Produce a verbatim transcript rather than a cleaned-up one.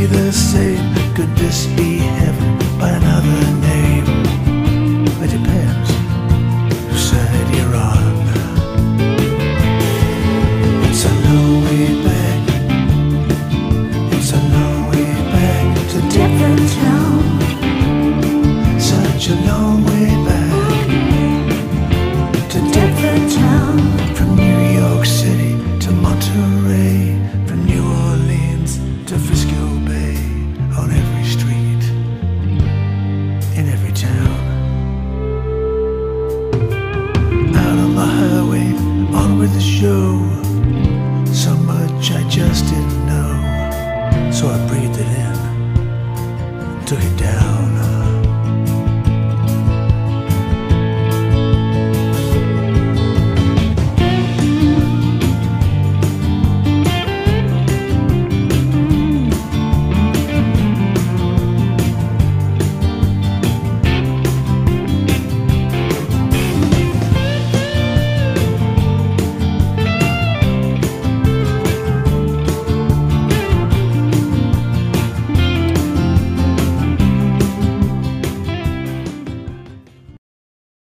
be the same? Could this be heaven by another name? It depends whose side you're on. It's a long way back. It's a long way back to different town. Such a long way back to different town. From New York City to Monterey, from New Orleans to Frisco Bay. On every street, in every town. Out on the highway, on with the show. So much I just didn't know. So I breathed it in, took it down.